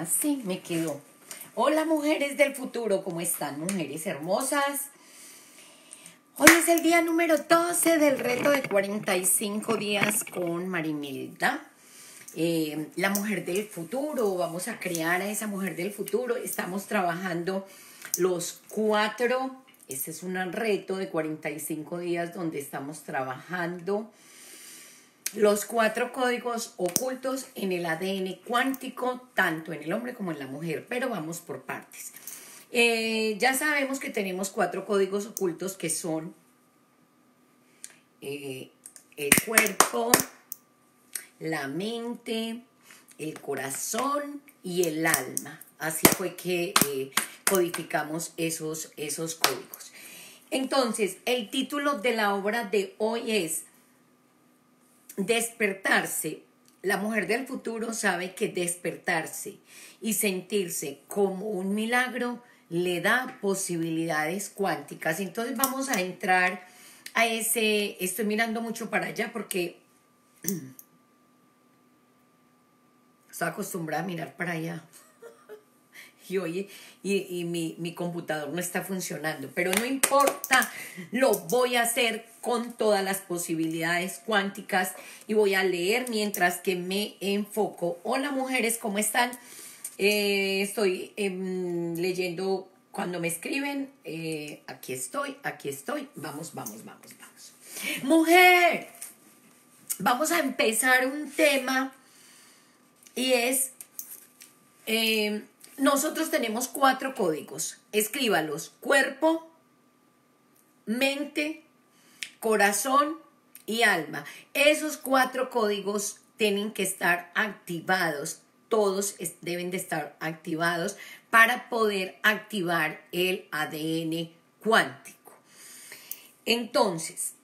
Así me quedó. Hola mujeres del futuro, ¿cómo están? Mujeres hermosas. Hoy es el día número 12 del reto de 45 días con Marimilda. La mujer del futuro, vamos a crear a esa mujer del futuro. Estamos trabajando los 4, este es un reto de 45 días donde estamos trabajando los 4 códigos ocultos en el ADN cuántico, tanto en el hombre como en la mujer, pero vamos por partes. Ya sabemos que tenemos 4 códigos ocultos que son el cuerpo, la mente, el corazón y el alma. Así fue que codificamos esos códigos. Entonces, el título de la obra de hoy es Despertarse. La mujer del futuro sabe que despertarse y sentirse como un milagro le da posibilidades cuánticas. Entonces vamos a entrar a ese, estoy mirando mucho para allá porque estoy acostumbrada a mirar para allá. Y oye, mi computador no está funcionando, pero no importa, lo voy a hacer con todas las posibilidades cuánticas y voy a leer mientras que me enfoco. Hola mujeres, ¿cómo están? Estoy leyendo cuando me escriben. Aquí estoy. Vamos. Mujer, vamos a empezar un tema y es... nosotros tenemos 4 códigos. Escríbalos: cuerpo, mente, corazón y alma. Esos 4 códigos tienen que estar activados. Todos deben de estar activados para poder activar el ADN cuántico. Entonces,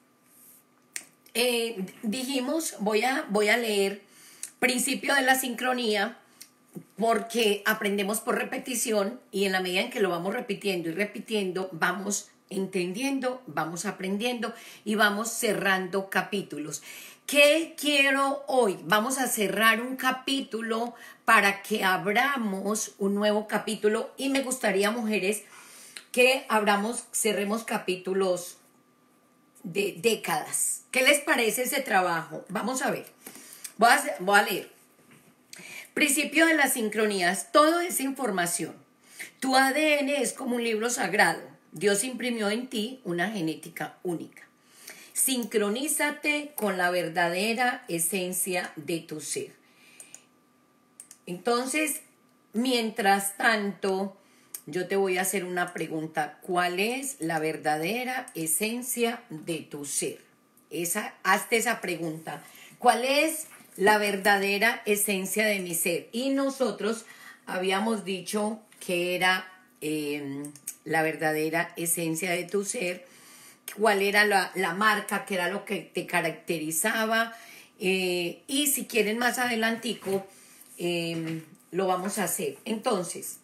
dijimos, voy a leer principio de la sincronía, porque aprendemos por repetición y en la medida en que lo vamos repitiendo y repitiendo, vamos entendiendo, vamos aprendiendo y vamos cerrando capítulos. ¿Qué quiero hoy? Vamos a cerrar un capítulo para que abramos un nuevo capítulo y me gustaría, mujeres, que cerremos capítulos de décadas. ¿Qué les parece ese trabajo? Vamos a ver. Voy a leer. Principio de las sincronías, todo es información. Tu ADN es como un libro sagrado. Dios imprimió en ti una genética única. Sincronízate con la verdadera esencia de tu ser. Entonces, mientras tanto, yo te voy a hacer una pregunta. ¿Cuál es la verdadera esencia de tu ser? Hazte esa pregunta. ¿Cuál es la verdadera esencia de mi ser? Y nosotros habíamos dicho que era la verdadera esencia de tu ser, cuál era la marca, qué era lo que te caracterizaba, y si quieren más adelantico lo vamos a hacer. Entonces,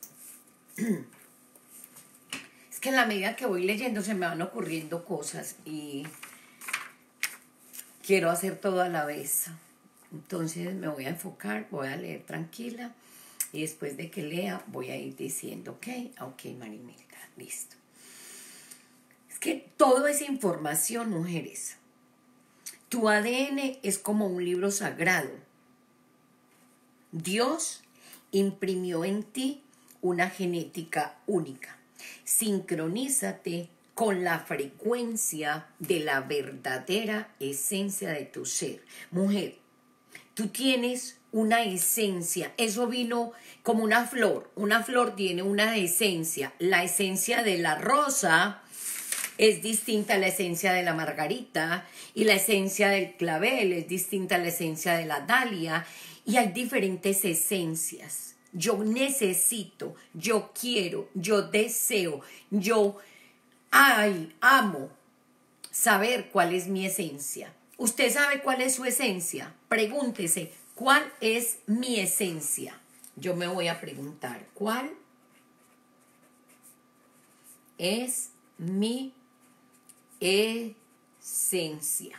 es que en la medida que voy leyendo se me van ocurriendo cosas y quiero hacer todo a la vez. Entonces me voy a enfocar, voy a leer tranquila y después de que lea voy a ir diciendo ok, Marimilda, listo. Es que todo es información, mujeres. Tu ADN es como un libro sagrado. Dios imprimió en ti una genética única. Sincronízate con la frecuencia de la verdadera esencia de tu ser. Mujer, tú tienes una esencia, eso vino como una flor tiene una esencia. La esencia de la rosa es distinta a la esencia de la margarita y la esencia del clavel es distinta a la esencia de la dalia y hay diferentes esencias. Yo necesito, yo quiero, yo deseo, yo amo saber cuál es mi esencia. ¿Usted sabe cuál es su esencia? Pregúntese, ¿cuál es mi esencia? Yo me voy a preguntar, ¿cuál es mi esencia?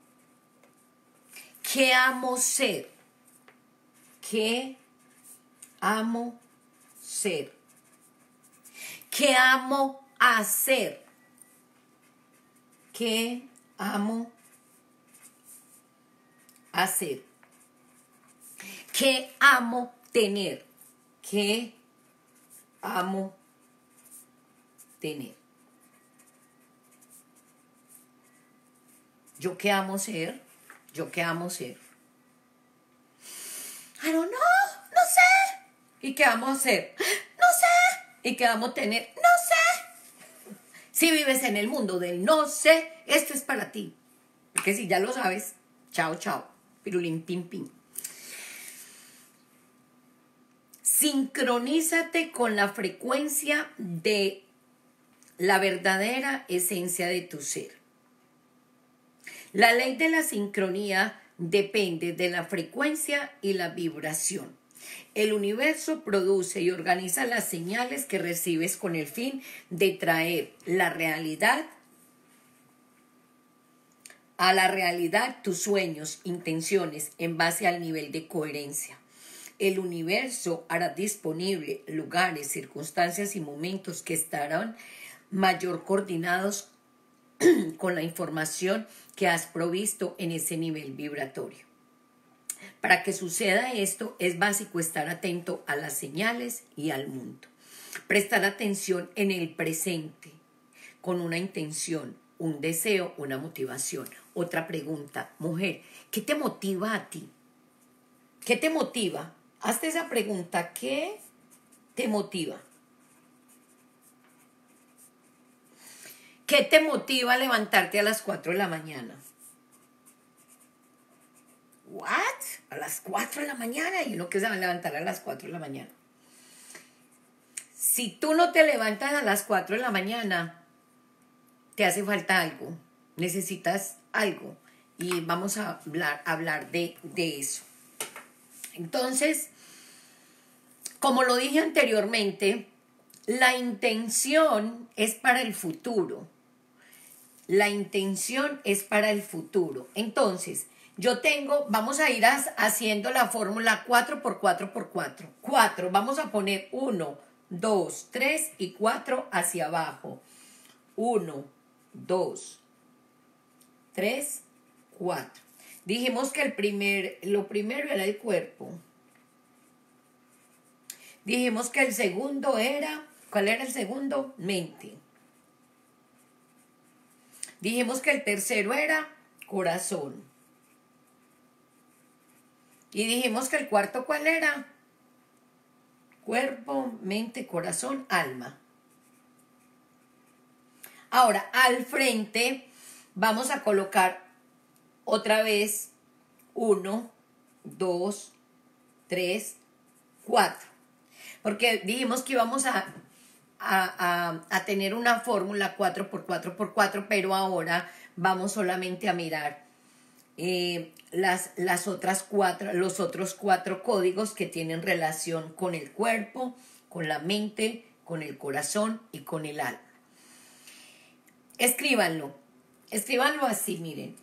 ¿Qué amo ser? ¿Qué amo ser? ¿Qué amo hacer? ¿Qué amo hacer? ¿Qué amo tener? ¿Qué amo tener? ¿Yo qué amo ser? ¿Yo qué amo ser? I don't know, no sé. ¿Y qué amo hacer? No sé. ¿Y qué amo tener? No sé. Si vives en el mundo del no sé, esto es para ti. Porque si ya lo sabes, chao, chao. Pirulín, pim, pim. Sincronízate con la frecuencia de la verdadera esencia de tu ser. La ley de la sincronía depende de la frecuencia y la vibración. El universo produce y organiza las señales que recibes con el fin de traer a la realidad tus sueños, intenciones en base al nivel de coherencia. El universo hará disponible lugares, circunstancias y momentos que estarán mayor coordinados con la información que has provisto en ese nivel vibratorio. Para que suceda esto, es básico estar atento a las señales y al mundo. Prestar atención en el presente, con una intención, un deseo, una motivación. Otra pregunta, mujer, ¿qué te motiva a ti? ¿Qué te motiva? Hazte esa pregunta, ¿qué te motiva? ¿Qué te motiva a levantarte a las 4 de la mañana? ¿What? A las 4 de la mañana. Y uno que se va a levantar a las 4 de la mañana. Si tú no te levantas a las 4 de la mañana, te hace falta algo. Necesitas algo. Y vamos a hablar de eso. Entonces, como lo dije anteriormente, la intención es para el futuro. La intención es para el futuro. Entonces, vamos a ir haciendo la fórmula 4x4x4. 4, vamos a poner 1, 2, 3 y 4 hacia abajo. 1, 2, 3, 4. Dijimos que lo primero era el cuerpo. Dijimos que el segundo era, ¿cuál era el segundo? Mente. Dijimos que el tercero era corazón. Y dijimos que el cuarto, ¿cuál era? Cuerpo, mente, corazón, alma. Ahora, al frente vamos a colocar otra vez 1, 2, 3, 4. Porque dijimos que íbamos a tener una fórmula 4x4x4, pero ahora vamos solamente a mirar los otros 4 códigos que tienen relación con el cuerpo, con la mente, con el corazón y con el alma. Escríbanlo así, miren.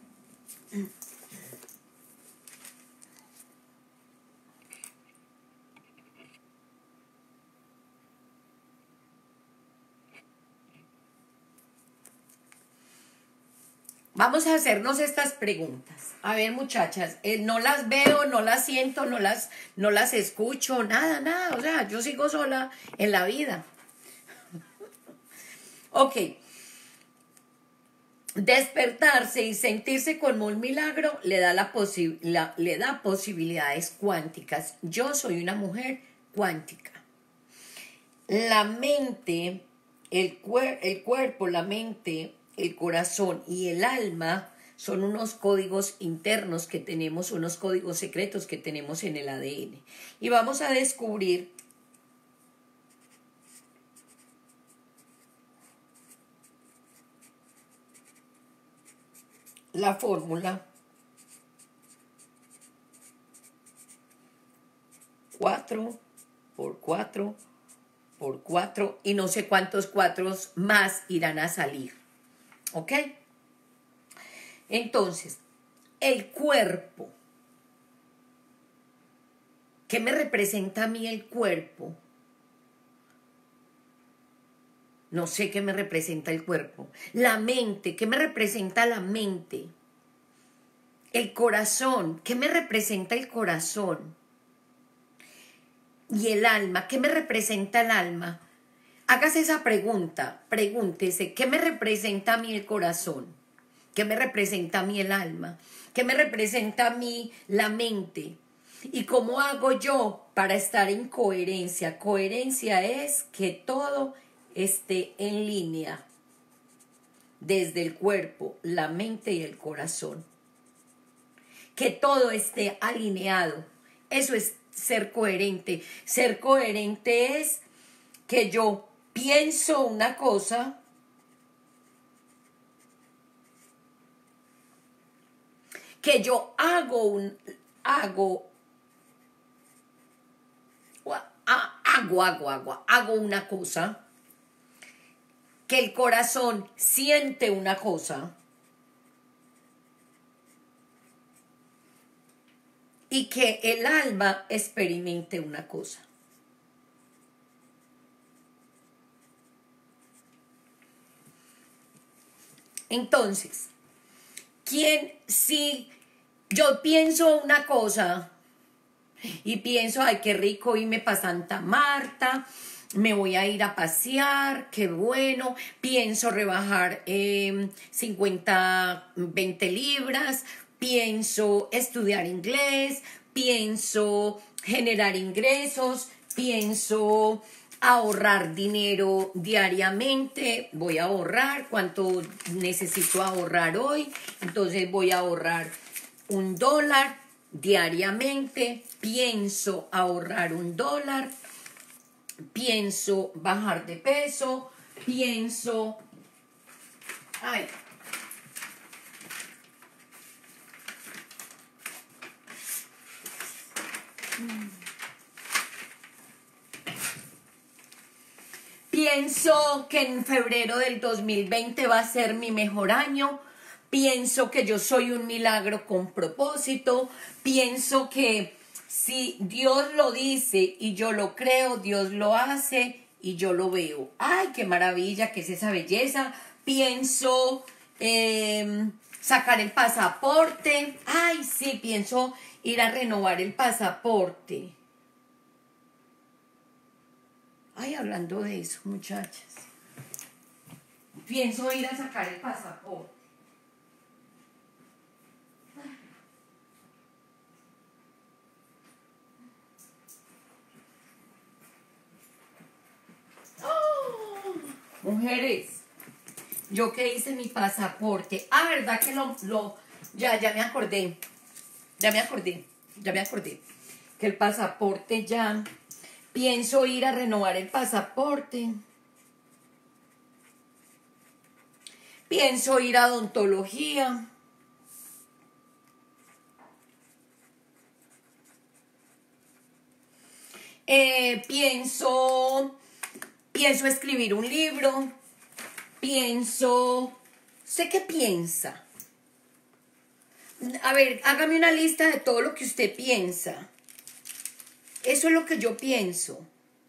Vamos a hacernos estas preguntas. A ver, muchachas, no las veo, no las siento, no las escucho, nada. O sea, yo sigo sola en la vida. Ok. Despertarse y sentirse como un milagro le da posibilidades cuánticas. Yo soy una mujer cuántica. La mente, el cuerpo, la mente, el corazón y el alma son unos códigos internos que tenemos, unos códigos secretos que tenemos en el ADN. Y vamos a descubrir la fórmula 4x4x4 y no sé cuántos 4 más irán a salir. ¿Ok? Entonces, el cuerpo. ¿Qué me representa a mí el cuerpo? No sé qué me representa el cuerpo. La mente, ¿qué me representa la mente? El corazón, ¿qué me representa el corazón? Y el alma, ¿qué me representa el alma? Hágase esa pregunta, pregúntese, ¿qué me representa a mí el corazón? ¿Qué me representa a mí el alma? ¿Qué me representa a mí la mente? ¿Y cómo hago yo para estar en coherencia? Coherencia es que todo esté en línea, desde el cuerpo, la mente y el corazón. Que todo esté alineado. Eso es ser coherente. Ser coherente es que yo pienso una cosa, que yo hago una cosa, que el corazón siente una cosa y que el alma experimente una cosa. Entonces, si yo pienso una cosa y pienso, ay, qué rico irme para Santa Marta, me voy a ir a pasear, qué bueno, pienso rebajar 20 libras, pienso estudiar inglés, pienso generar ingresos, pienso ahorrar dinero diariamente, voy a ahorrar cuánto necesito ahorrar hoy, entonces voy a ahorrar $1 diariamente, pienso ahorrar $1, pienso bajar de peso, pienso, ay, pienso que en febrero del 2020 va a ser mi mejor año. Pienso que yo soy un milagro con propósito. Pienso que si Dios lo dice y yo lo creo, Dios lo hace y yo lo veo. ¡Ay, qué maravilla! ¿Qué es esa belleza? Pienso sacar el pasaporte. ¡Ay, sí! Pienso ir a renovar el pasaporte. Ay, hablando de eso, muchachas. Pienso ir a sacar el pasaporte. ¡Oh! Mujeres, yo que hice mi pasaporte. Ah, ¿verdad que ya me acordé. Ya me acordé. Que el pasaporte ya... Pienso ir a renovar el pasaporte. Pienso ir a odontología. Pienso escribir un libro. ¿Usted qué piensa? A ver, hágame una lista de todo lo que usted piensa. Eso es lo que yo pienso.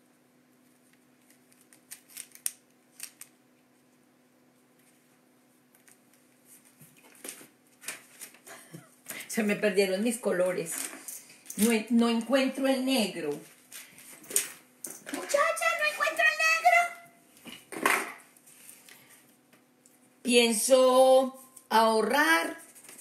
Se me perdieron mis colores. No encuentro el negro. Muchacha, no encuentro el negro. Pienso ahorrar.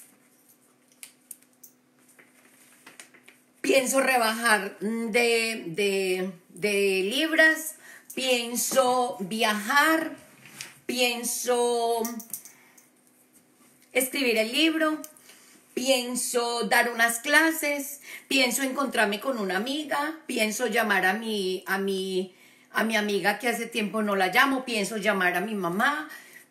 Pienso rebajar de libras. Pienso viajar. Pienso escribir el libro. Pienso dar unas clases, pienso encontrarme con una amiga, pienso llamar a mi amiga que hace tiempo no la llamo, pienso llamar a mi mamá,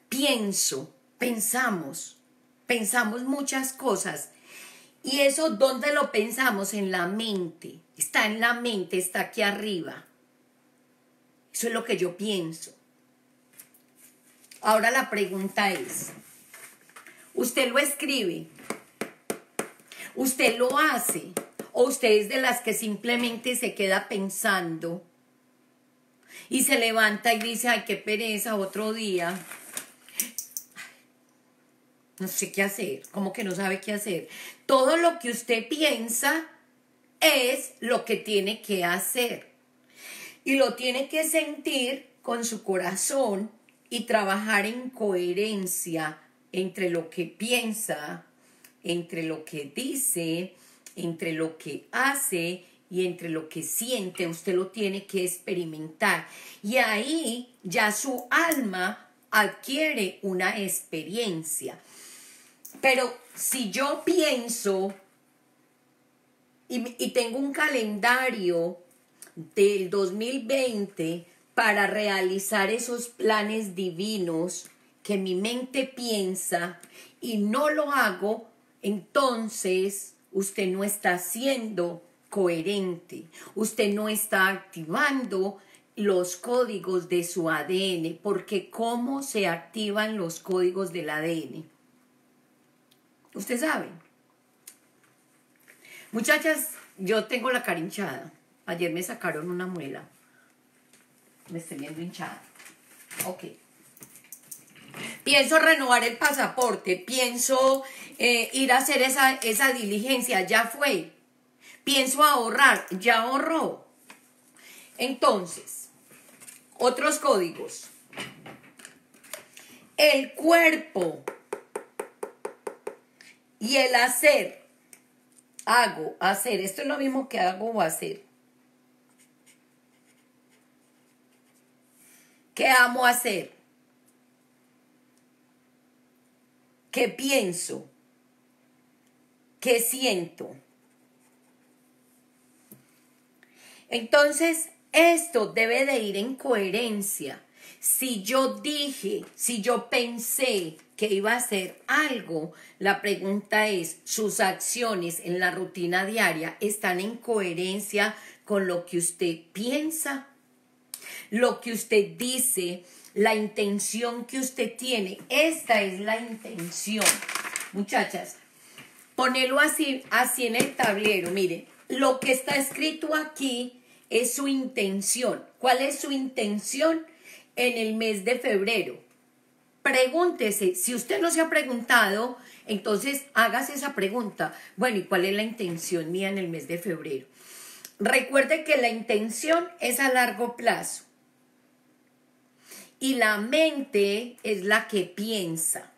pensamos muchas cosas. ¿Y eso dónde lo pensamos? En la mente, está en la mente, está aquí arriba. Eso es lo que yo pienso. Ahora la pregunta es, ¿usted lo escribe? ¿Usted lo hace O usted es de las que simplemente se queda pensando y se levanta y dice, ay, qué pereza, otro día. No sé qué hacer, como que no sabe qué hacer. Todo lo que usted piensa es lo que tiene que hacer. Y lo tiene que sentir con su corazón y trabajar en coherencia entre lo que piensa, entre lo que dice, entre lo que hace y entre lo que siente. Usted lo tiene que experimentar. Y ahí ya su alma adquiere una experiencia. Pero si yo pienso y tengo un calendario del 2020 para realizar esos planes divinos que mi mente piensa y no lo hago, entonces usted no está siendo coherente, usted no está activando los códigos de su ADN, porque ¿cómo se activan los códigos del ADN? Usted sabe. Muchachas, yo tengo la cara hinchada. Ayer me sacaron una muela. Me estoy viendo hinchada. Ok. Pienso renovar el pasaporte. Pienso ir a hacer esa diligencia. Ya fue. Pienso ahorrar. Ya ahorró. Entonces, otros códigos. El cuerpo y el hacer. Hago, hacer. Esto es lo mismo que hago o hacer. ¿Qué amo hacer? ¿Qué pienso? ¿Qué siento? Entonces, esto debe de ir en coherencia. Si yo dije, si yo pensé que iba a hacer algo, la pregunta es, ¿sus acciones en la rutina diaria están en coherencia con lo que usted piensa? Lo que usted dice, la intención que usted tiene. Esta es la intención. Muchachas, ponelo así en el tablero. Mire, lo que está escrito aquí es su intención. ¿Cuál es su intención en el mes de febrero? Pregúntese. Si usted no se ha preguntado, entonces hágase esa pregunta. Bueno, ¿y cuál es la intención mía en el mes de febrero? Recuerde que la intención es a largo plazo. Y la mente es la que piensa.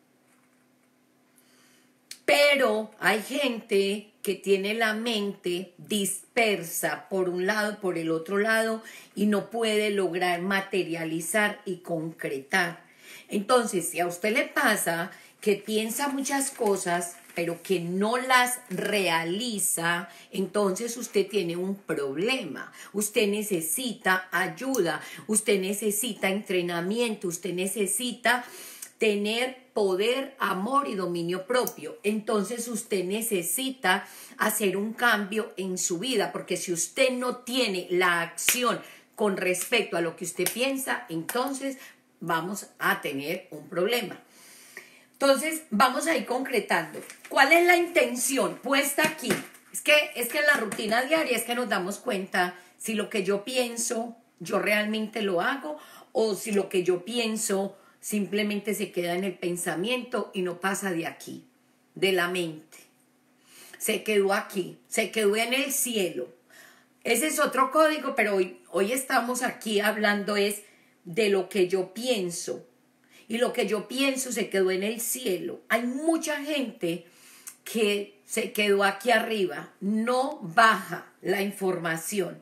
Pero hay gente que tiene la mente dispersa por un lado, por el otro lado, y no puede lograr materializar y concretar. Entonces, si a usted le pasa que piensa muchas cosas, pero que no las realiza, entonces usted tiene un problema. Usted necesita ayuda, usted necesita entrenamiento, usted necesita tener poder, amor y dominio propio. Entonces usted necesita hacer un cambio en su vida, porque si usted no tiene la acción con respecto a lo que usted piensa, entonces vamos a tener un problema. Entonces, vamos a ir concretando. ¿Cuál es la intención puesta aquí? Es que en la rutina diaria es que nos damos cuenta si lo que yo pienso, yo realmente lo hago, o si lo que yo pienso simplemente se queda en el pensamiento y no pasa de aquí, de la mente. Se quedó aquí, se quedó en el cielo. Ese es otro código, pero hoy estamos aquí hablando es de lo que yo pienso. Y lo que yo pienso se quedó en el cielo. Hay mucha gente que se quedó aquí arriba, no baja la información.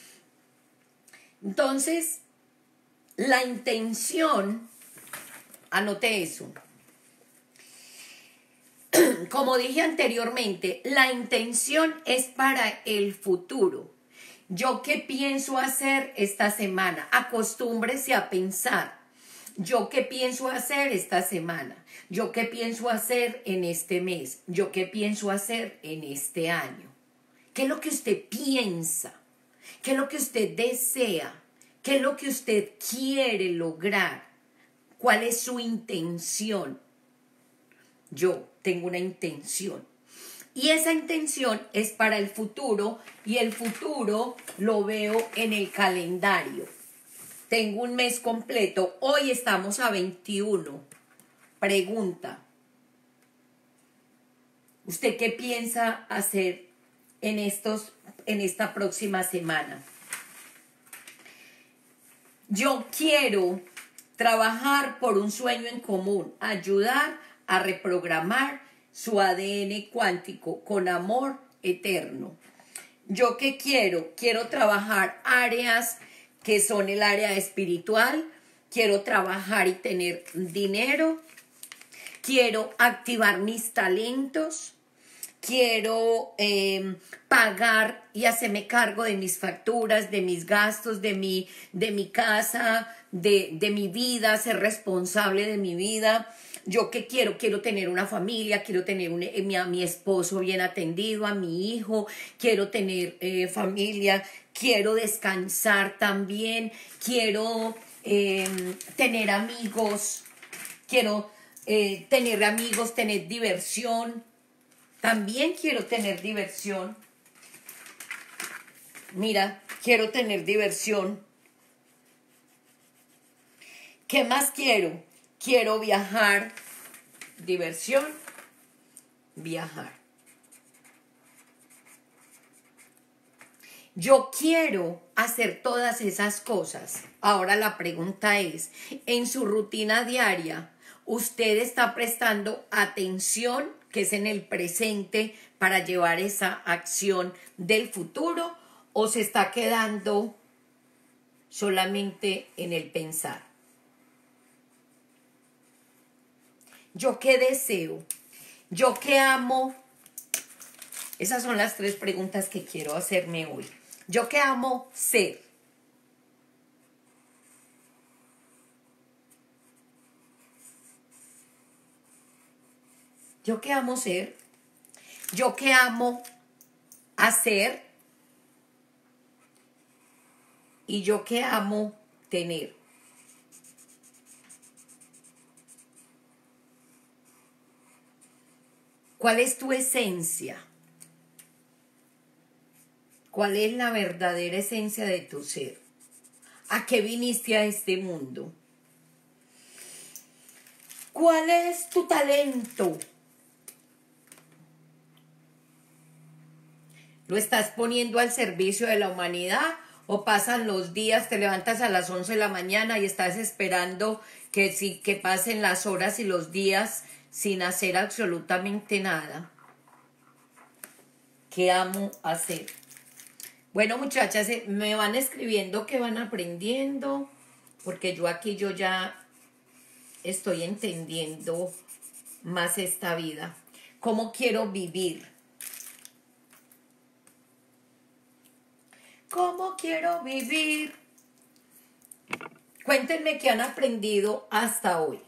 Entonces, la intención, anote eso. Como dije anteriormente, la intención es para el futuro. ¿Yo qué pienso hacer esta semana? Acostúmbrese a pensar. ¿Yo qué pienso hacer esta semana? ¿Yo qué pienso hacer en este mes? ¿Yo qué pienso hacer en este año? ¿Qué es lo que usted piensa? ¿Qué es lo que usted desea? ¿Qué es lo que usted quiere lograr? ¿Cuál es su intención? Yo tengo una intención. Y esa intención es para el futuro y el futuro lo veo en el calendario. Tengo un mes completo. Hoy estamos a 21. Pregunta. ¿Usted qué piensa hacer en esta próxima semana? Yo quiero trabajar por un sueño en común, ayudar a reprogramar su ADN cuántico con amor eterno. ¿Yo qué quiero? Quiero trabajar áreas que son el área espiritual, quiero trabajar y tener dinero, quiero activar mis talentos, quiero pagar y hacerme cargo de mis facturas, de mis gastos, de mi casa, de mi vida, ser responsable de mi vida. ¿Yo qué quiero? Quiero tener una familia, quiero tener a mi esposo bien atendido, a mi hijo, quiero tener familia, quiero descansar también, quiero tener amigos, quiero tener diversión. También quiero tener diversión. Mira, quiero tener diversión. ¿Qué más quiero? Quiero viajar. Diversión, viajar. Yo quiero hacer todas esas cosas. Ahora la pregunta es, en su rutina diaria, ¿usted está prestando atención, que es en el presente, para llevar esa acción del futuro, o se está quedando solamente en el pensar? ¿Yo qué deseo? ¿Yo qué amo? Esas son las 3 preguntas que quiero hacerme hoy. ¿Yo qué amo ser? ¿Yo qué amo ser? ¿Yo qué amo hacer? ¿Y yo qué amo tener? ¿Cuál es tu esencia? ¿Cuál es la verdadera esencia de tu ser? ¿A qué viniste a este mundo? ¿Cuál es tu talento? ¿Lo estás poniendo al servicio de la humanidad? ¿O pasan los días, te levantas a las 11 de la mañana y estás esperando que pasen las horas y los días sin hacer absolutamente nada? ¿Qué amo hacer? Bueno, muchachas, me van escribiendo que van aprendiendo, porque yo ya estoy entendiendo más esta vida. ¿Cómo quiero vivir? ¿Cómo quiero vivir? Cuéntenme qué han aprendido hasta hoy.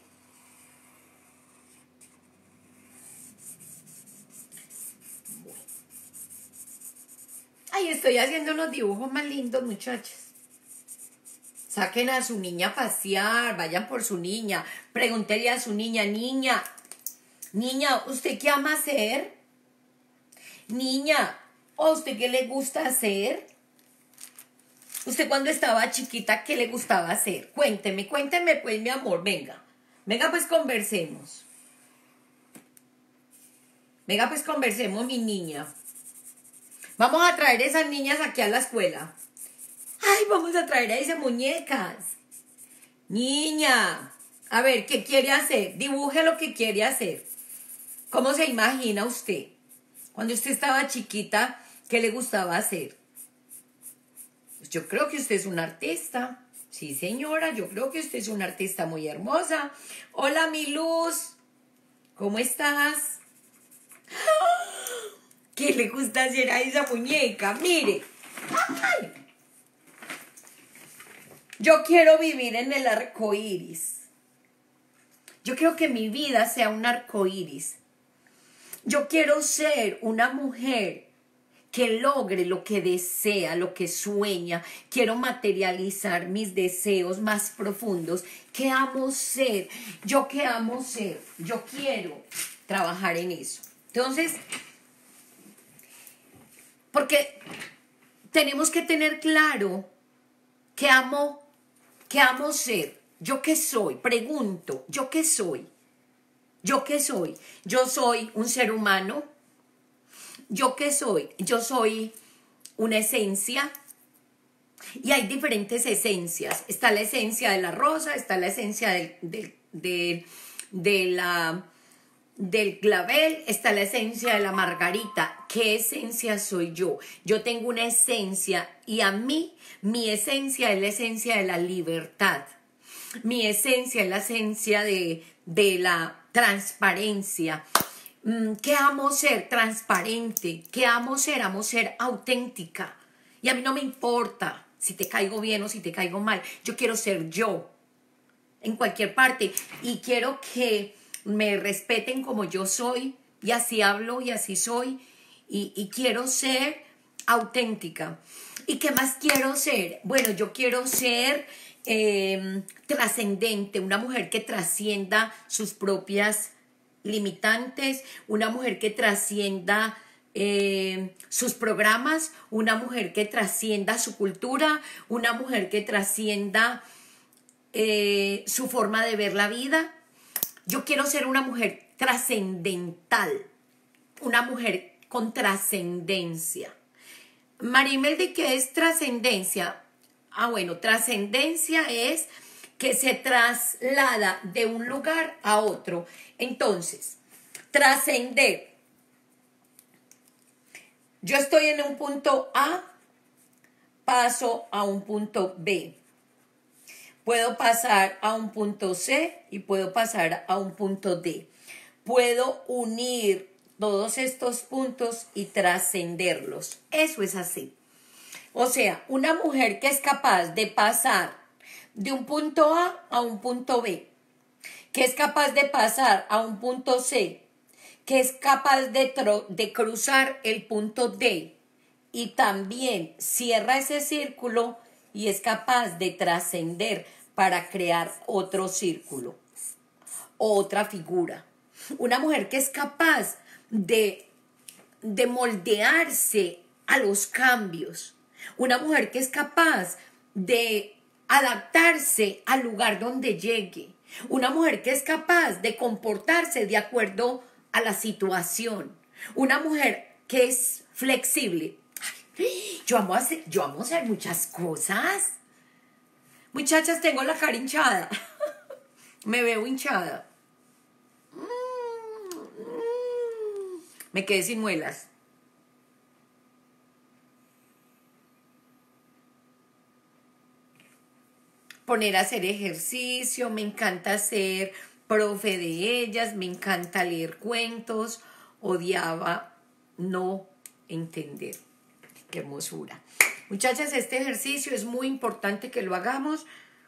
Ay, estoy haciendo unos dibujos más lindos, muchachos. Saquen a su niña a pasear, vayan por su niña. Pregúntele a su niña, niña, ¿usted qué ama hacer? Niña, ¿a usted qué le gusta hacer? ¿Usted cuando estaba chiquita qué le gustaba hacer? Cuénteme pues, mi amor, venga. Venga pues conversemos. Venga pues conversemos, mi niña. Vamos a traer esas niñas aquí a la escuela. Ay, vamos a traer a esas muñecas. Niña, a ver, ¿qué quiere hacer? Dibuje lo que quiere hacer. ¿Cómo se imagina usted? Cuando usted estaba chiquita, ¿qué le gustaba hacer? Pues yo creo que usted es una artista. Sí, señora, yo creo que usted es una artista muy hermosa. Hola, mi Luz. ¿Cómo estás? ¿Qué le gusta hacer a esa muñeca? Mire. ¡Ay! Yo quiero vivir en el arco iris. Yo quiero que mi vida sea un arco iris. Yo quiero ser una mujer que logre lo que desea, lo que sueña. Quiero materializar mis deseos más profundos. ¿Qué amo ser? ¿Yo qué amo ser? Yo quiero trabajar en eso. Entonces, Porque tenemos que tener claro que amo ser. ¿Yo qué soy? Pregunto, ¿yo qué soy? ¿Yo qué soy? Yo soy un ser humano. ¿Yo qué soy? Yo soy una esencia. Y hay diferentes esencias. Está la esencia de la rosa, está la esencia del clavel, está la esencia de la margarita. ¿Qué esencia soy yo? Yo tengo una esencia y a mí, mi esencia es la esencia de la libertad. Mi esencia es la esencia de la transparencia. ¿Qué amo ser? Transparente. ¿Qué amo ser? Amo ser auténtica. Y a mí no me importa si te caigo bien o si te caigo mal. Yo quiero ser yo en cualquier parte. Y quiero que me respeten como yo soy. Y así hablo y así soy. Y quiero ser auténtica. ¿Y qué más quiero ser? Bueno, yo quiero ser trascendente. Una mujer que trascienda sus propias limitantes. Una mujer que trascienda sus programas, una mujer que trascienda su cultura, una mujer que trascienda su forma de ver la vida. Yo quiero ser una mujer trascendental, una mujer con trascendencia. Marimeldi, ¿qué es trascendencia? Bueno, trascendencia es que se traslada de un lugar a otro. Entonces, trascender. Yo estoy en un punto A, paso a un punto B. Puedo pasar a un punto C y puedo pasar a un punto D. Puedo unir todos estos puntos y trascenderlos. Eso es así. O sea, una mujer que es capaz de pasar de un punto A un punto B, que es capaz de pasar a un punto C, que es capaz de cruzar el punto D y también cierra ese círculo y es capaz de trascender para crear otro círculo, otra figura. Una mujer que es capaz de moldearse a los cambios. Una mujer que es capaz de adaptarse al lugar donde llegue. Una mujer que es capaz de comportarse de acuerdo a la situación. Una mujer que es flexible. Yo amo hacer muchas cosas. Muchachas, tengo la cara hinchada. Me veo hinchada. Me quedé sin muelas. Poner a hacer ejercicio, me encanta ser profe de ellas, me encanta leer cuentos, odiaba no entender. Qué hermosura. Muchachas, este ejercicio es muy importante que lo hagamos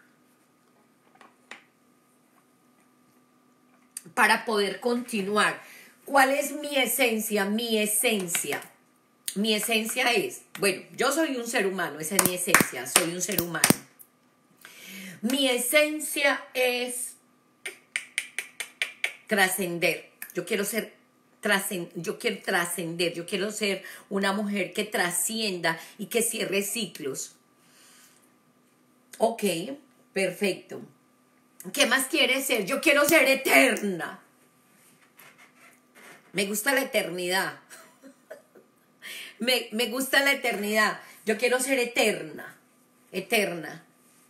para poder continuar. ¿Cuál es mi esencia? Mi esencia es, bueno, yo soy un ser humano, esa es mi esencia, soy un ser humano. Mi esencia es trascender. Yo quiero trascender, yo quiero ser una mujer que trascienda y que cierre ciclos. Ok, perfecto. ¿Qué más quieres ser? Yo quiero ser eterna. Me gusta la eternidad. Me gusta la eternidad. Yo quiero ser eterna. Eterna.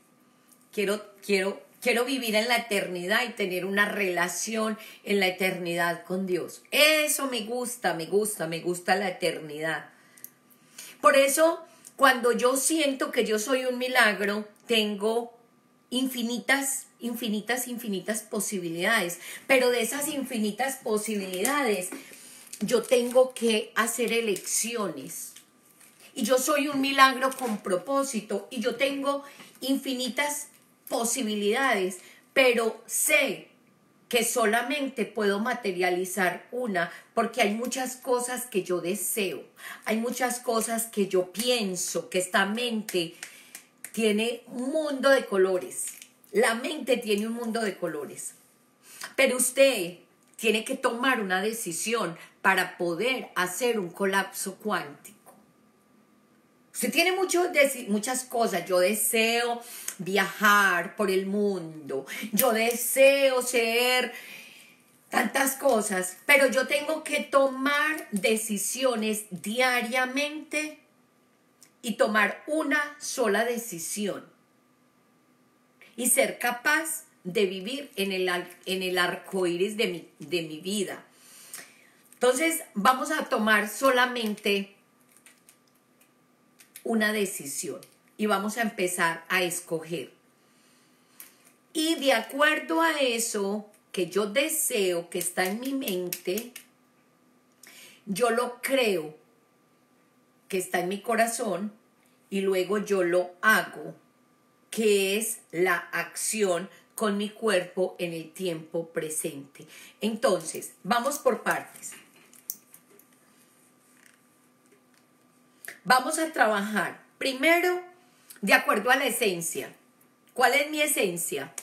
Quiero vivir en la eternidad y tener una relación en la eternidad con Dios. Eso me gusta la eternidad. Por eso, cuando yo siento que yo soy un milagro, tengo infinitas posibilidades. Pero de esas infinitas posibilidades, yo tengo que hacer elecciones. Y yo soy un milagro con propósito y yo tengo infinitas posibilidades, pero sé que solamente puedo materializar una, porque hay muchas cosas que yo deseo, hay muchas cosas que yo pienso, que esta mente tiene un mundo de colores. La mente tiene un mundo de colores. Pero usted tiene que tomar una decisión para poder hacer un colapso cuántico. Usted tiene muchas cosas. Yo deseo viajar por el mundo. Yo deseo ser tantas cosas. Pero yo tengo que tomar decisiones diariamente y tomar una sola decisión. Y ser capaz de vivir en el arco iris de mi vida. Entonces, vamos a tomar solamente una decisión y vamos a empezar a escoger. Y de acuerdo a eso que yo deseo, que está en mi mente, yo lo creo, que está en mi corazón, y luego yo lo hago, que es la acción con mi cuerpo en el tiempo presente. Entonces, vamos por partes. Vamos a trabajar primero de acuerdo a la esencia. ¿Cuál es mi esencia?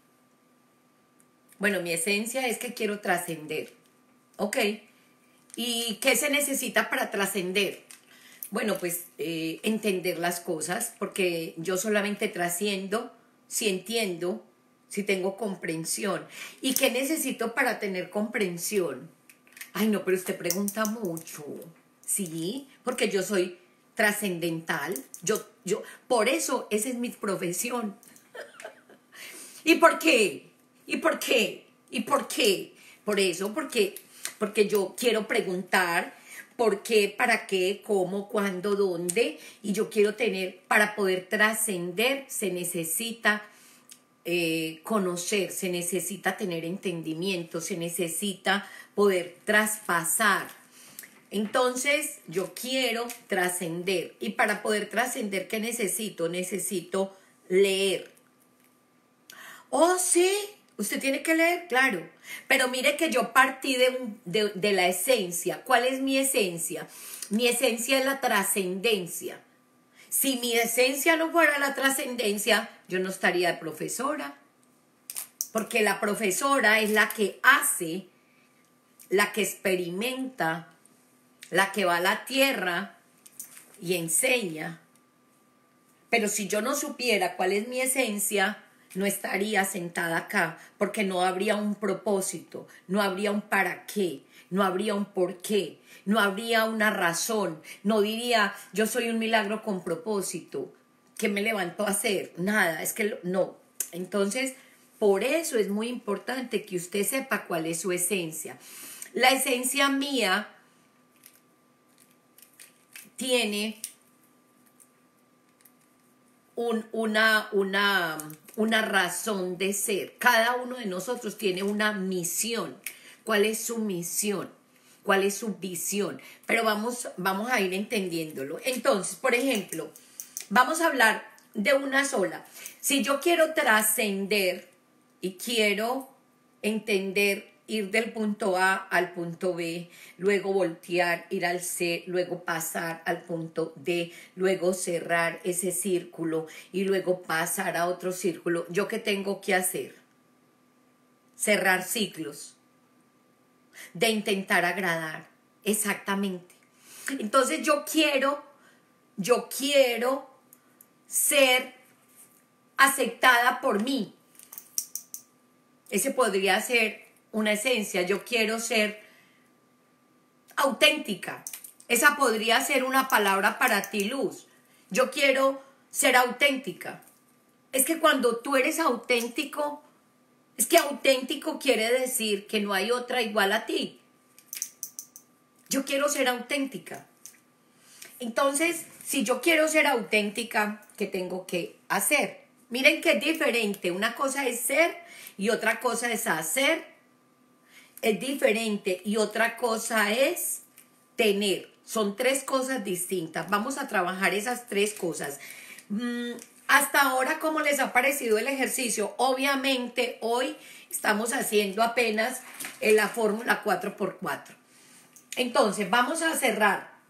Bueno, mi esencia es que quiero trascender. ¿Ok? ¿Y qué se necesita para trascender? Bueno, pues entender las cosas, porque yo solamente trasciendo si entiendo, si tengo comprensión. ¿Y qué necesito para tener comprensión? Ay, no, pero usted pregunta mucho. Sí, porque yo soy trascendental. Por eso esa es mi profesión. ¿Y por qué? ¿Y por qué? ¿Y por qué? Por eso, porque yo quiero preguntar por qué, para qué, cómo, cuándo, dónde. Y yo quiero tener, para poder trascender, se necesita conocer, se necesita tener entendimiento, se necesita poder traspasar. Entonces, yo quiero trascender. Y para poder trascender, ¿qué necesito? Necesito leer. Oh, sí, usted tiene que leer, claro. Pero mire que yo partí de la esencia. ¿Cuál es mi esencia? Mi esencia es la trascendencia. Si mi esencia no fuera la trascendencia, yo no estaría de profesora. Porque la profesora es la que hace, la que experimenta, la que va a la tierra y enseña. Pero si yo no supiera cuál es mi esencia, no estaría sentada acá, porque no habría un propósito, no habría un para qué, no habría un por qué, no habría una razón. No diría, yo soy un milagro con propósito, ¿qué me levantó a hacer? Nada, es que no. Entonces, por eso es muy importante que usted sepa cuál es su esencia. La esencia mía tiene una razón de ser. Cada uno de nosotros tiene una misión. ¿Cuál es su misión? ¿Cuál es su visión? Pero vamos a ir entendiéndolo. Entonces, por ejemplo, vamos a hablar de una sola. Si yo quiero trascender y quiero entender, ir del punto A al punto B, luego voltear, ir al C, luego pasar al punto D, luego cerrar ese círculo y luego pasar a otro círculo. ¿Yo qué tengo que hacer? Cerrar ciclos, de intentar agradar. Exactamente. Entonces yo quiero ser aceptada por mí. Ese podría ser una esencia. Yo quiero ser auténtica. Esa podría ser una palabra para ti, Luz. Yo quiero ser auténtica. Es que cuando tú eres auténtico, es que auténtico quiere decir que no hay otra igual a ti. Yo quiero ser auténtica. Entonces, si yo quiero ser auténtica, ¿qué tengo que hacer? Miren que es diferente. Una cosa es ser y otra cosa es hacer. Es diferente. Y otra cosa es tener. Son tres cosas distintas. Vamos a trabajar esas tres cosas. Hasta ahora, ¿cómo les ha parecido el ejercicio? Obviamente, hoy estamos haciendo apenas la fórmula 4x4. Entonces, vamos a cerrar.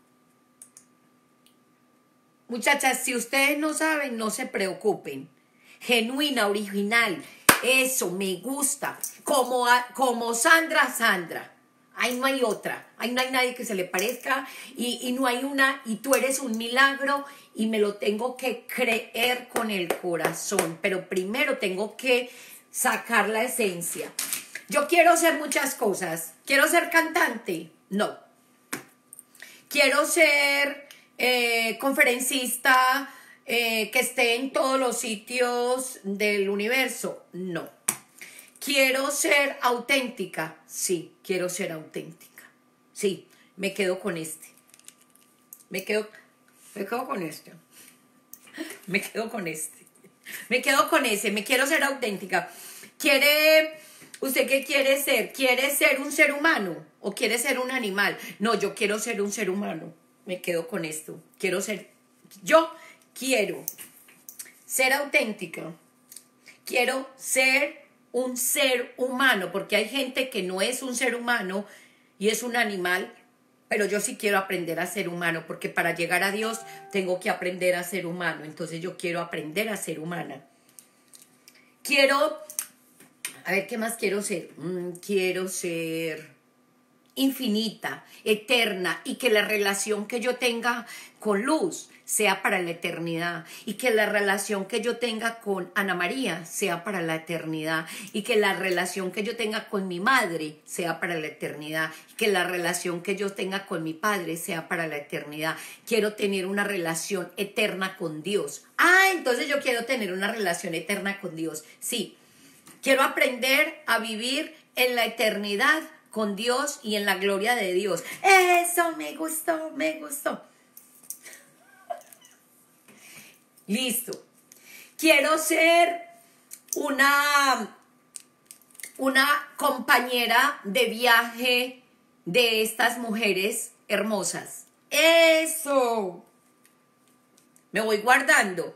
Muchachas, si ustedes no saben, no se preocupen. Genuina, original. Eso, me gusta. Como Sandra. ahí no hay otra, ahí no hay nadie que se le parezca y no hay una, y tú eres un milagro y me lo tengo que creer con el corazón, pero primero tengo que sacar la esencia. Yo quiero hacer muchas cosas. ¿Quiero ser cantante? No. ¿Quiero ser conferencista que esté en todos los sitios del universo? No. ¿Quiero ser auténtica? Sí, quiero ser auténtica. Sí, me quedo con este. Me quedo con este. Me quedo con este. Me quedo con ese. Me quiero ser auténtica. ¿Usted qué quiere ser? ¿Quiere ser un ser humano o quiere ser un animal? No, yo quiero ser un ser humano. Me quedo con esto. Yo quiero ser auténtica. Quiero ser un ser humano, porque hay gente que no es un ser humano y es un animal, pero yo sí quiero aprender a ser humano, porque para llegar a Dios tengo que aprender a ser humano. Entonces yo quiero aprender a ser humana. A ver, ¿qué más quiero ser? Quiero ser infinita, eterna, y que la relación que yo tenga con Luz sea para la eternidad, y que la relación que yo tenga con Ana María sea para la eternidad, y que la relación que yo tenga con mi madre sea para la eternidad, y que la relación que yo tenga con mi padre sea para la eternidad. Quiero tener una relación eterna con Dios. Entonces yo quiero tener una relación eterna con Dios. Sí. Quiero aprender a vivir en la eternidad con Dios y en la gloria de Dios. Eso me gustó, me gustó. Listo. Quiero ser una compañera de viaje de estas mujeres hermosas. Eso. Me voy guardando.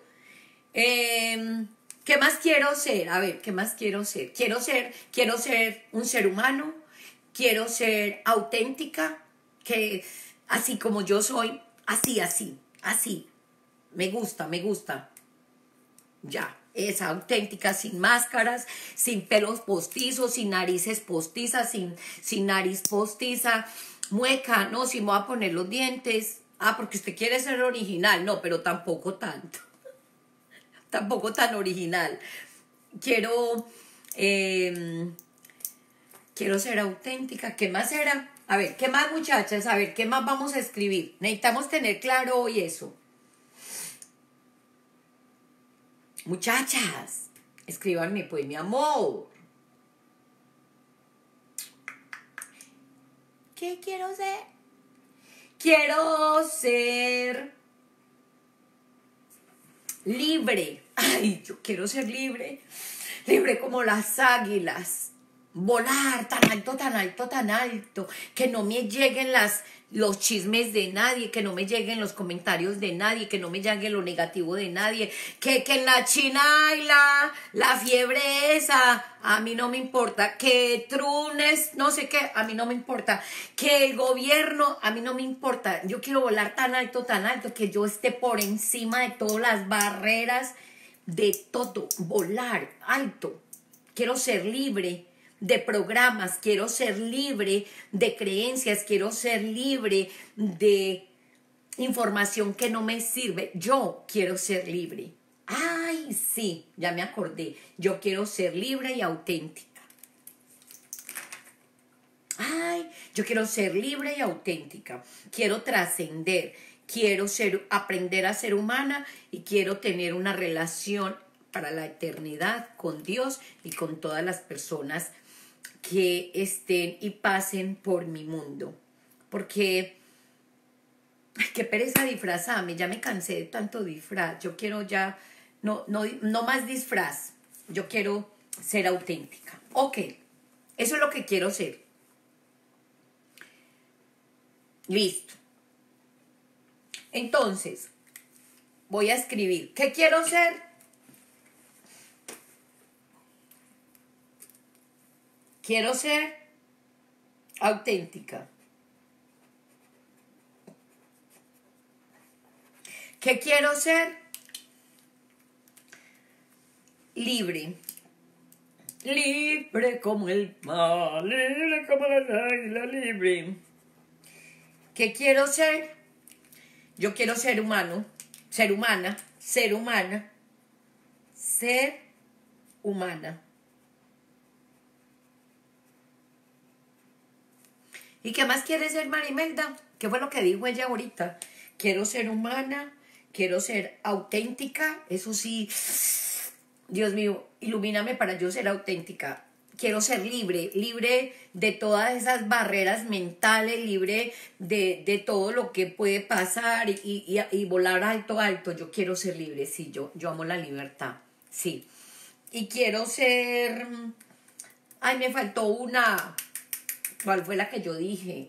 ¿Qué más quiero ser? A ver, ¿qué más quiero ser? Quiero ser un ser humano, quiero ser auténtica, que así como yo soy, así. Me gusta. Ya, es auténtica, sin máscaras, sin pelos postizos, sin narices postizas, sin nariz postiza, mueca, no, si me voy a poner los dientes. Porque usted quiere ser original, no, pero tampoco tanto. Tampoco tan original. Quiero ser auténtica. ¿Qué más era? A ver, ¿qué más, muchachas? A ver, ¿qué más vamos a escribir? Necesitamos tener claro hoy eso. Muchachas, escríbanme pues, mi amor. ¿Qué quiero ser? Quiero ser libre. Yo quiero ser libre. Libre como las águilas. Volar tan alto, que no me lleguen los chismes de nadie, que no me lleguen los comentarios de nadie, que no me llegue lo negativo de nadie, que en la China hay la fiebre esa, a mí no me importa, que trunes, no sé qué, a mí no me importa, que el gobierno, a mí no me importa. Yo quiero volar tan alto, que yo esté por encima de todas las barreras, de todo, volar alto. Quiero ser libre de programas, quiero ser libre de creencias, quiero ser libre de información que no me sirve. Yo quiero ser libre. Sí, ya me acordé. Yo quiero ser libre y auténtica. Yo quiero ser libre y auténtica. Quiero trascender. Quiero aprender a ser humana y quiero tener una relación para la eternidad con Dios y con todas las personas que estén y pasen por mi mundo. Porque, qué pereza disfrazarme, ya me cansé de tanto disfraz. Yo quiero ya, no más disfraz. Yo quiero ser auténtica. Ok, eso es lo que quiero ser. Listo. Entonces, voy a escribir, ¿qué quiero ser? Quiero ser auténtica. ¿Qué quiero ser? Libre. libre como el mar, libre como la águila libre. ¿Qué quiero ser? Yo quiero ser humano, ser humana, ser humana, ser humana. ¿Y qué más quiere ser Marimelda? ¿Qué fue lo que dijo ella ahorita? Quiero ser humana, quiero ser auténtica, eso sí, Dios mío, ilumíname para yo ser auténtica. Quiero ser libre, libre de todas esas barreras mentales, libre de todo lo que puede pasar y volar alto, alto. Yo quiero ser libre, sí, yo amo la libertad, sí. Y quiero ser... Ay, me faltó una. ¿Cuál fue la que yo dije?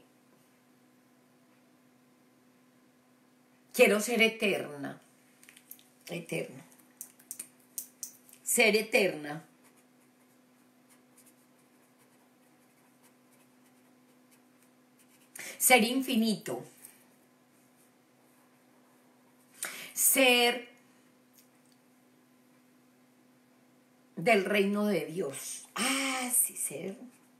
Quiero ser eterna. Eterna. Ser eterna. Ser infinito. Ser del reino de Dios. Ah, sí, ser.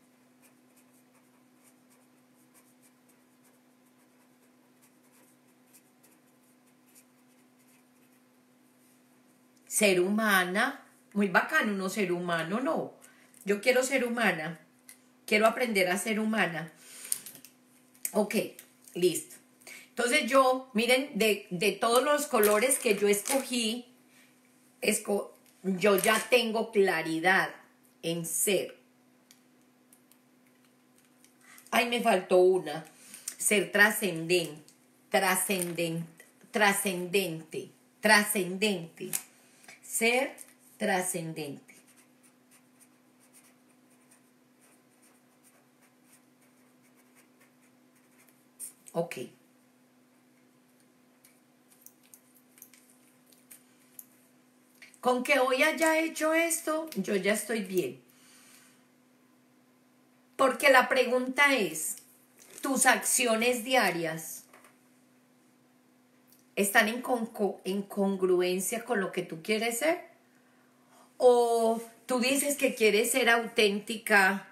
Ser humana. Muy bacano no ser humano, no. Yo quiero ser humana. Quiero aprender a ser humana. Ok, listo. Entonces yo, miren, de todos los colores que yo escogí, yo ya tengo claridad en ser. Ay, me faltó una. Ser trascendente, trascendente. Ser trascendente. Ok. Con que hoy haya hecho esto, yo ya estoy bien. Porque la pregunta es, ¿tus acciones diarias están en congruencia con lo que tú quieres ser? ¿O tú dices que quieres ser auténtica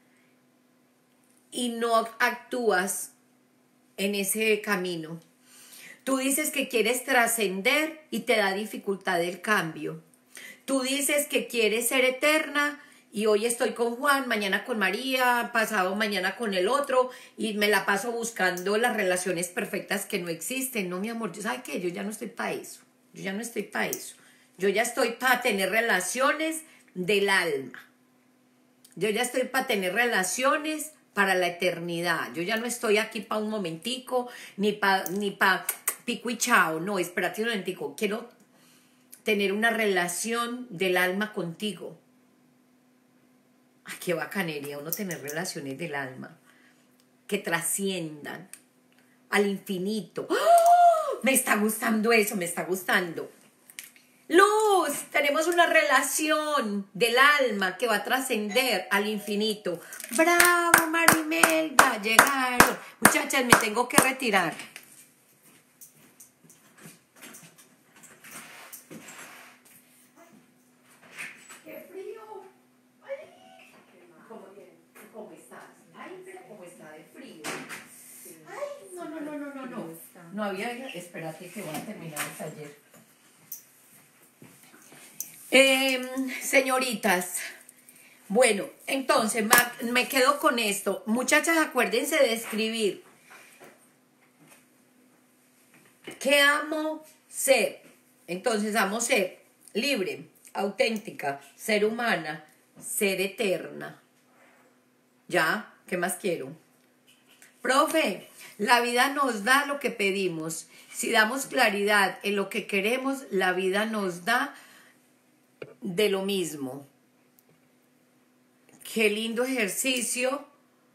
y no actúas en ese camino? Tú dices que quieres trascender y te da dificultad el cambio. Tú dices que quieres ser eterna y hoy estoy con Juan, mañana con María, pasado mañana con el otro y me la paso buscando las relaciones perfectas que no existen. No, mi amor, ¿sabes qué? Yo ya no estoy para eso. Yo ya no estoy para eso. Yo ya estoy para tener relaciones del alma. Yo ya estoy para tener relaciones para la eternidad. Yo ya no estoy aquí para un momentico, ni pa pico y chao. No, espérate un momentico. Quiero tener una relación del alma contigo. Ay, qué bacanería uno tener relaciones del alma que trasciendan al infinito. ¡Oh! Me está gustando eso, me está gustando. Luz, tenemos una relación del alma que va a trascender al infinito. ¡Bravo, Marimelda! Llegaron. Muchachas, me tengo que retirar. ¡Qué frío! ¡Ay! ¿Cómo estás? ¡Ay, pero cómo está de frío! ¡Ay, no! No había... Espérate que voy a terminar el taller. Señoritas, bueno, entonces me quedo con esto. Muchachas, acuérdense de escribir. ¿Qué amo ser? Entonces, amo ser libre, auténtica, ser humana, ser eterna. ¿Ya? ¿Qué más quiero? Profe, la vida nos da lo que pedimos. Si damos claridad en lo que queremos, la vida nos da de lo mismo. Qué lindo ejercicio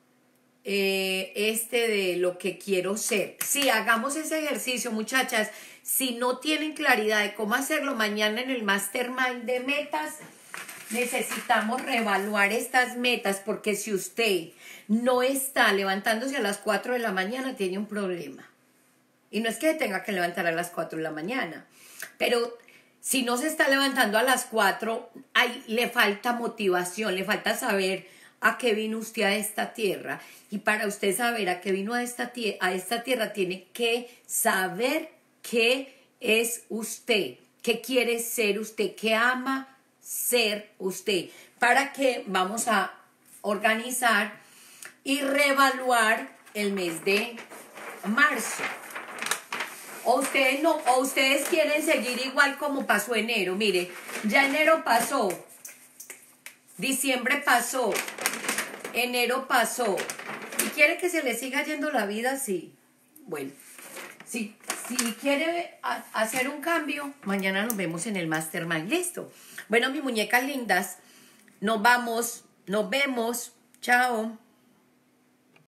de lo que quiero ser. Sí, hagamos ese ejercicio, muchachas. Si no tienen claridad de cómo hacerlo, mañana en el Mastermind de metas necesitamos reevaluar estas metas, porque si usted no está levantándose a las 4 de la mañana, tiene un problema. Y no es que tenga que levantar a las 4 de la mañana, pero Si no se está levantando a las 4, le falta motivación, le falta saber a qué vino usted a esta tierra. Y para usted saber a qué vino a esta tierra, tiene que saber qué es usted, qué quiere ser usted, qué ama ser usted. Para que vamos a organizar y reevaluar el mes de marzo. O ustedes quieren seguir igual como pasó enero. Mire, ya enero pasó, diciembre pasó, enero pasó. ¿Y quiere que se le siga yendo la vida así? Bueno, si quiere hacer un cambio, mañana nos vemos en el Mastermind. Listo. Bueno, mis muñecas lindas, nos vemos. Chao.